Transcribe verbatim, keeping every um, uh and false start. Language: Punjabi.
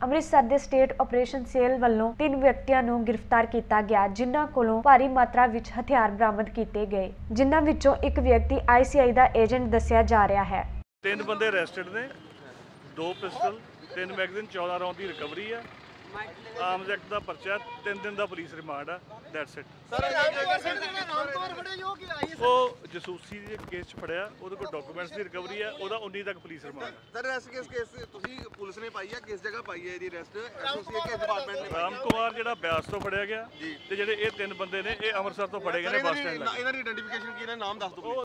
ਅੰਮ੍ਰਿਤਸਰ ਦੇ ਸਟੇਟ ਆਪਰੇਸ਼ਨ ਸੈੱਲ ਵੱਲੋਂ ਤਿੰਨ ਵਿਅਕਤੀਆਂ ਨੂੰ ਗ੍ਰਿਫਤਾਰ ਕੀਤਾ ਗਿਆ, ਜਿਨ੍ਹਾਂ ਕੋਲੋਂ ਭਾਰੀ ਮਾਤਰਾ ਵਿੱਚ ਹਥਿਆਰ ਬਰਾਮਦ ਕੀਤੇ ਗਏ, ਜਿਨ੍ਹਾਂ ਵਿੱਚੋਂ ਇੱਕ ਵਿਅਕਤੀ ਆਈ ਸੀ ਆਈ ਦਾ ਏਜੰਟ ਦੱਸਿਆ ਜਾ ਰਿਹਾ ਹੈ। ਤਿੰਨ ਬੰਦੇ ਅਰੈਸਟਡ ਨੇ, ਦੋ ਪਿਸਟਲ, ਤਿੰਨ ਮੈਗਜ਼ੀਨ, ਚੌਦਾਂ ਰੌਂਦ ਦੀ ਰਿਕਵਰੀ ਆ। ਆਰਮਜ਼ ਐਕਟ ਦਾ ਪਰਚਾ, ਤਿੰਨ ਦਿਨ ਦਾ ਪੁਲਿਸ ਰਿਮਾਂਡ ਆ। That's it. ਉਹ ਜਸੂਸੀ ਦੇ ਕੇਸ 'ਚ ਫੜਿਆ, ਉਹਦੇ ਕੋਲ ਡਾਕੂਮੈਂਟਸ ਦੀ ਰਿਕਵਰੀ ਆ, ਉਹਦਾ ਉੱਨੀ ਤੱਕ ਪੁਲਿਸ ਰਿਮਾਂਡ ਆ। ਸਰ ਇਸ ਕੇਸ ਕੇਸ ਤੁਸੀਂ ਪੁਲਿਸ ਨੇ ਪਾਈ ਆ, ਕਿਸ ਜਗ੍ਹਾ ਪਾਈ ਹੈ ਇਹਦੀ ਅਰੈਸਟ? ਐਸੋਸੀਏਟ ਕੇਸ ਡਿਪਾਰਟਮੈਂਟ ਨੇ। ਰਾਮ ਕੁਮਾਰ ਜਿਹੜਾ ਬਿਆਸ ਤੋਂ ਫੜਿਆ ਗਿਆ ਤੇ ਜਿਹੜੇ ਇਹ ਤਿੰਨ ਬੰਦੇ ਨੇ ਇਹ ਅੰਮ੍ਰਿਤਸਰ ਤੋਂ ਫੜੇ ਗਏ ਨੇ ਬੱਸ ਸਟੈਂਡ। ਇਹਨਾਂ ਦੀ ਆਇਡੈਂਟੀਫਿਕੇਸ਼ਨ ਕੀ ਹੈ, ਨਾਮ ਦੱਸ ਦਿਓ।